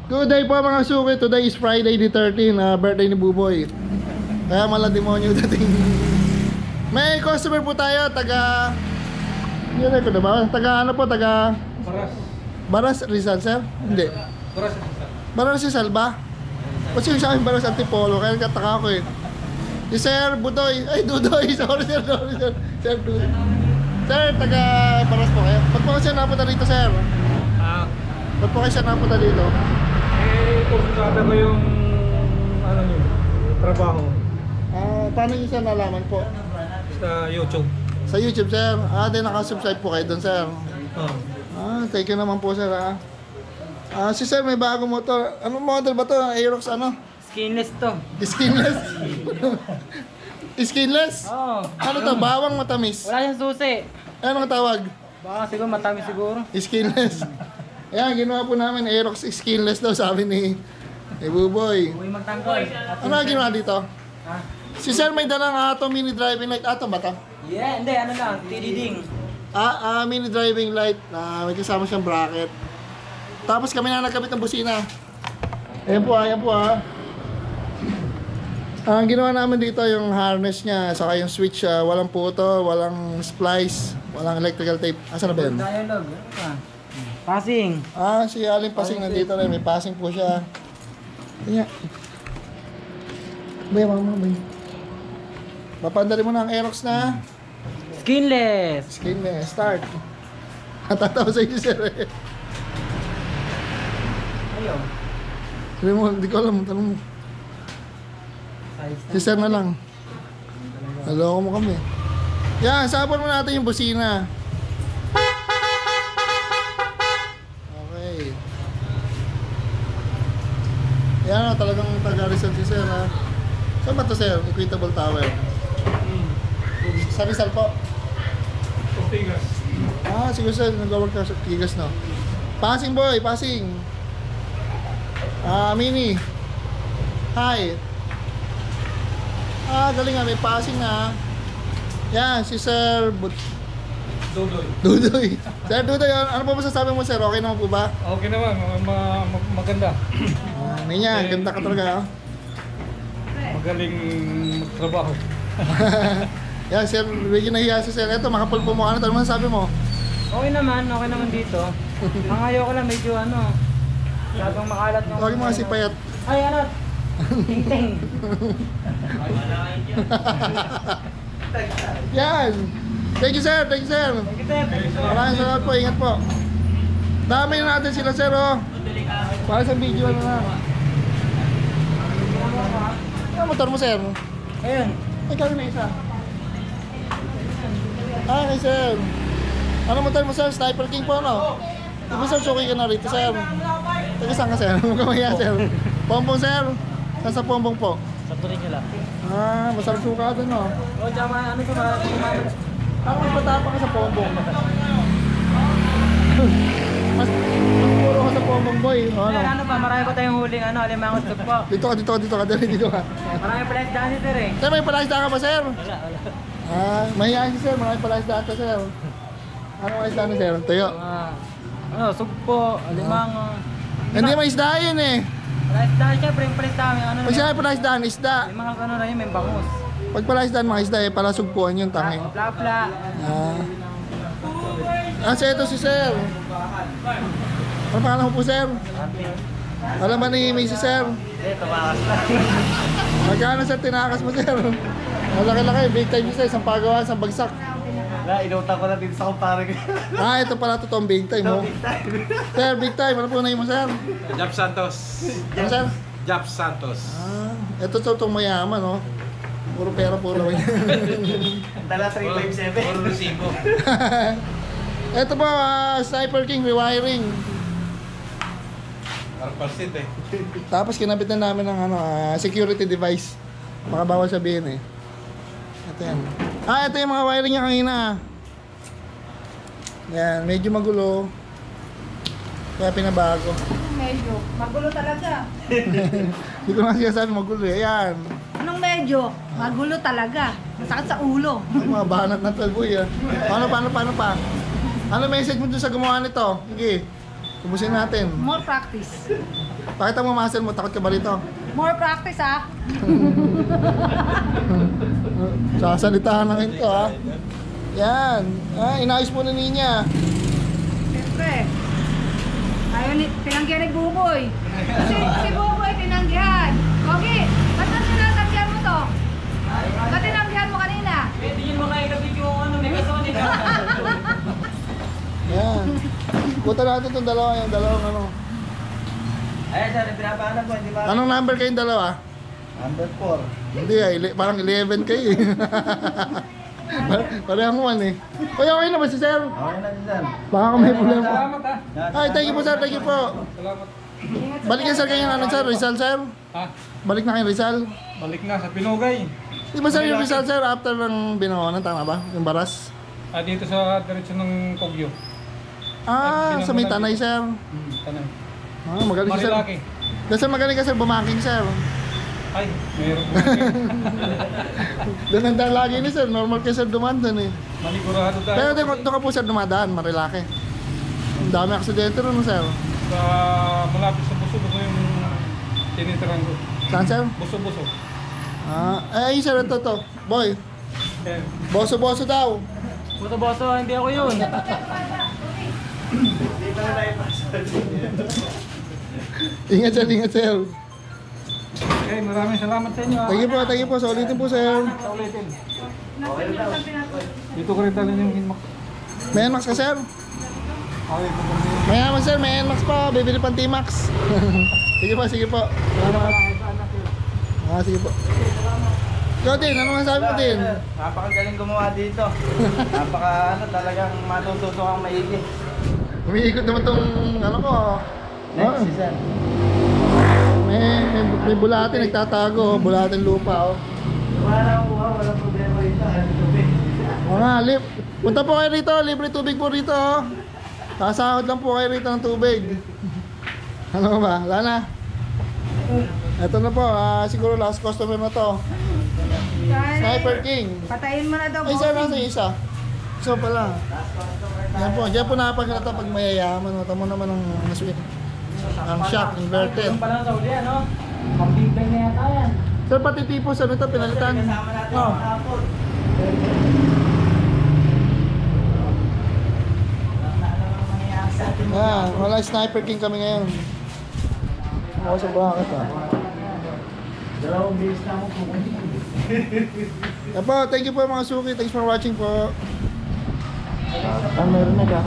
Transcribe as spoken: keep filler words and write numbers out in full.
Good day po mga suki. Today is Friday the thirteenth, uh, birthday ni Buboy. Kaya mala demonyo dating. May customer po tayo, taga... Yan ko na ba? Taga ano po, taga... Baras. Baras Rizal, sir? Hindi. Baras Rizal. Baras Rizal ba? Kasi yung sa akin Baras Antipolo, kaya kataka ko eh. Si Sir Budoy, ay Dudoy, sorry sir, sorry sir. Sir Dudoy. Sir, taga Baras po kayo. Ba't po kasi napunta dito, sir? Ah. Ba't po kasi napunta dito? Eh, kumplikado ko yung... Ano yun? Trabaho. Ah, paano nyo sir nalaman po? Sa YouTube. Sa YouTube, sir. Ah, din nakasubscribe po kayo doon, sir. Oh. Ah, thank you naman po, sir, ah. Ah, si sir, may bagong motor. Anong model ba to? Aerox ano? Skinless to. Skinless? Skinless? Oo. Ano to? Bawang matamis? Wala siyang susi. Anong tawag? Baka siguro matamis siguro. Skinless. Ayan, ginawa po namin Aerox skinless daw, sabi ni, ni Buboy. Uy, magtanggol. Ano ang ginawa dito? Ha? Si sir may dalang ato mini driving light. Ato ba to? Yeah, hindi. Ano lang. Tididing. Ah, ah, mini driving light na may kasama siyang bracket. Tapos kami na nagkabit ng busina. Ayan po, ayan po ah. Ang ginawa namin dito yung harness niya, saka yung switch, uh, walang puto, walang splice, walang electrical tape. Asan na ba yun? Dialogue. Ano pa? Passing. Ah, si Aling Pasing nandito rin. May passing po siya. Kanya. Bay, mama, bay. Papandali mo na ang Aerox na. Skinless. Skinless. Start. Natatawa sa iyo, sir. Ayun. Sabi mo, hindi ko alam. Tanong mo. Si sir na lang. Naloko mo kami. Yan, sabon mo natin yung busina. Okay. Yan o, talagang taga-Rizal si sir ha. Saan ba ito sir? Equitable Tower. Sa Rizal po? Ortigas. Ah, siguro sir, nag-work ka sa Tigas no. Passing boy, passing. Ah, Mini. Hi. Ah, galing nga, may passing na. Yan, si Sir But Dudoy. Dudoy. Sir Dudoy, ano po masasabi mo sir? Okay naman po ba? Okay naman. Ma ma maganda. Ah, niya, ganda ka talaga. Magaling magtrabaho. Yan, sir, bigyan na hiya si sir. Ito, makapulpo mo. Ano, ano masasabi mo? Okay naman. Okay naman dito. Ang ayaw ko lang medyo ano. Sabang makalat ng... Huwag mo kasi payat. Ay, ano? Ting-ting. Yan. Thank you sir, thank you sir. Thank you, sir. Thank you, sir. Maraming salamat po, ingat po. Dami na natin sila sir oh. Para sa video ano na. Ano motor mo sir? Ayun. Ay, kami na isa. Ah, okay sir. Ano motor mo sir? Sniper King po no? Diba sir, suki ka na rito sir. Taga saan ka sir? Magkamaya sir. Pompong sir. Saan sa Pompong po? Sa tuloy nyo lang. Ah, masarap suka doon no? O, tsaka ano ko marami. Ako mas matapang ka sa Pompong. Mas, mas puro ka sa Pompong boy. O, ano? Sir, ano pa? Marami pa tayong huling ano, alimangot tug po. Dito ka, dito ka, dito ka, dali, dito ka. Marami pala yung daan sir eh. Sir, may palasda ka ba sir? Wala, wala. Ah, mahihayin si sir, marami palasda ka sir. Ano ang isda na sir? Tuyo. Ah, ano, sugpo, alimango. Hindi may isda yun eh. Palasda, syempre yung palasda, may ano Pag sinabi palasdaan, isda. May mga ano na yun, may bangus. Pag palasdaan mga isda eh, palasugpuan yung tangi. Pla-pla. Ah. Ah, so ito si sir. Ano pangalan mo po sir? Alam ba ni Missy sir? Eh, tumakas na. Magkano sir tinakas mo sir? Malaki-laki, big time sir, isang pagawa, isang bagsak. Wala, inuta ko na din sa kumpare ko. Ah, ito pala totoong big time mo. Sir, big time, ano po na mo sir? Jap Santos. Ano sir? Jap Santos. Ah, ito totoong mayaman oh. Puro pera, puro laway. Dala three five seven. Puro resibo. Ito po, uh, Sniper King rewiring. Arpasit eh. Tapos kinabit na namin ng ano, uh, security device. Baka bawal sabihin eh. Ito yan. Ah, ito yung mga wiring niya kanina. Yan, medyo magulo. Kaya pinabago. Medyo. Magulo talaga. Hindi ko nga sinasabi magulo eh. Ayan. Anong medyo? Magulo talaga. Masakit sa ulo. Ang mga banat ng twelve boy ah. Paano, paano, paano pa? Ano message mo dun sa gumawa nito? Sige. Tubusin natin. More practice. Pakita mo muscle mo, takot ka ba rito? More practice ah. Sasalitahan lang ito ha. Yan. Ah, inayos mo na niya. Siyempre. Ayaw ni, tinanggihan ni Buboy. Si, si Buboy tinanggihan. Okay, ba't na tinatanggihan mo to? Ba't tinanggihan mo kanina? Hindi yun mga ikabidyo yung ano, may kasoni ka. Yan. Punta natin itong dalawa, yung dalawang ano. Ay, sir, pinapahanap po, hindi ba? Anong number kayong dalawa? Number four. Hindi ah, ili- parang eleven kayo eh. Par- Parehang one eh. Uy, okay na ba si sir? Okay na din, sir. Baka kung may problema. Salamat ha. Ay, thank you po sir, thank you po. Salamat. Balik na sir kayo ano sir, Rizal sir? Ha? Balik na kayo Rizal? Balik na sa Pinugay. Di ba sir yung Rizal sir after ng binawanan, tama ba? Yung baras? Ah, dito sa diretso ng Kogyo. Ah, sa may tanay sir. Hmm, tanay. Ah, magaling ka sir. Marilaki. Kasi magaling ka sir, bumaking sir. Ay, mayroon po. Doon ang daan lagi ni sir, normal kayo sir dumaan doon eh. Manigurado tayo. Pero doon doon ka po sir dumadaan, Marilaki. Ang dami aksidente ron sir. Sa malapit sa buso-buso yung tinitiran ko. Saan sir? Buso-buso. Ah, eh ayun sir, ito to. Boy, Eh, boso-boso daw. Boso-boso, hindi ako yun. Ingat sir, ingat sir. okay, maraming salamat sa inyo. ah. Thank you po, thank you po. Sa ulitin po sir. Sa ulitin. Dito ko rin talin yung inmak. May N-Max ka sir? Okay, po kami. May N-Max sir, may N-Max pa. Bibili pang T-Max. Sige po, sige po. Salamat. Ah, sige po. Ikaw din, ano masasabi mo din? Napakagaling gumawa dito. Napaka ano, talagang matututo kang maigi. Umiikot naman tong ano ko. Next, Ah, si sir. may, may, may bulate, nagtatago. Bulating lupa oh. Wala na kuha, walang problema dito. Ano tubig? Oo nga, lip. Punta po kayo rito, libre tubig po rito. Oh. Sasahod lang po kayo rito ng tubig. Ano ba? Wala na. Ito na po, ah, siguro last customer na to. Sniper King. Patayin mo na daw. Ay, sir, bossing. nasa yung isa? Isa pala. Yan po, diyan po napagkata pag mayayaman. Mata mo naman ang naswing. Ang shock, inverted. Yung pala sa uli, ano? Pambibay na yata yan. Sir, pati tipos, ano ito, pinalitan? Kasama natin Oh. ang hapon. Ah, wala Sniper King kami ngayon. Ako sa bakit ah. Dalawang bilis na ako pumunta. Yan po, thank you po mga suki. Thanks for watching po. Ah, meron na ka.